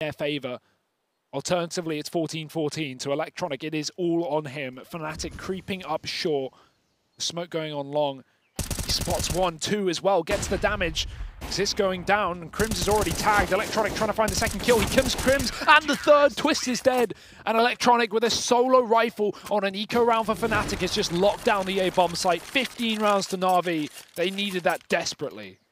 their favor. Alternatively, it's 14-14 to Electronic. It is all on him. Fnatic creeping up short. Smoke going on long. He spots 1-2 as well, gets the damage. Xis going down, and Crims is already tagged. Electronic trying to find the second kill. He kills Crims, and the third. Twist is dead. And Electronic with a solo rifle on an eco round for Fnatic has just locked down the A bomb site. 15 rounds to Na'Vi. They needed that desperately.